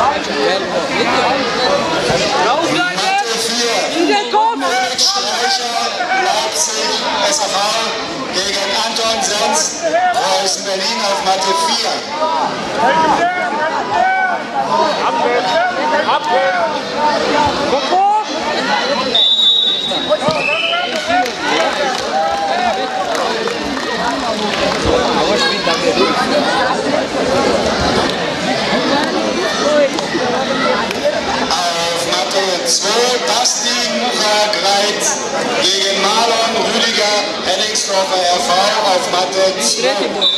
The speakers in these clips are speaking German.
Leipzig, SAV gegen Anton Senz, Preußen Berlin auf Matte 4. Auf Matte 2 Basti Mucha-Greit gegen Marlon Rüdiger, Henningsdorfer RV auf Matte 2.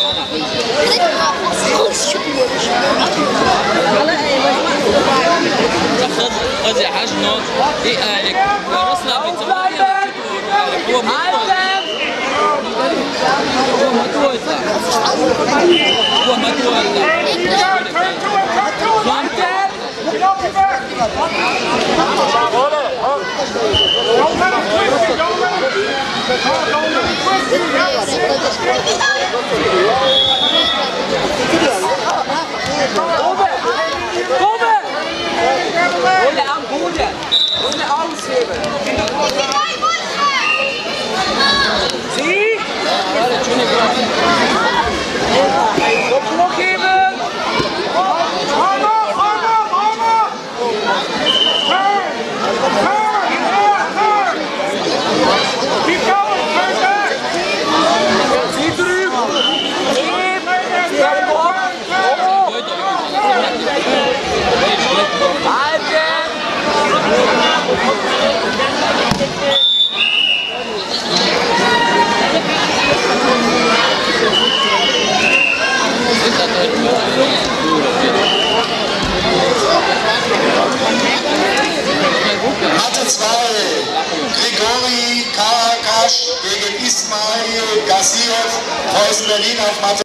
Matte 2, Grigori Karakasch gegen Ismail Gassiev, Preußen Berlin auf Matte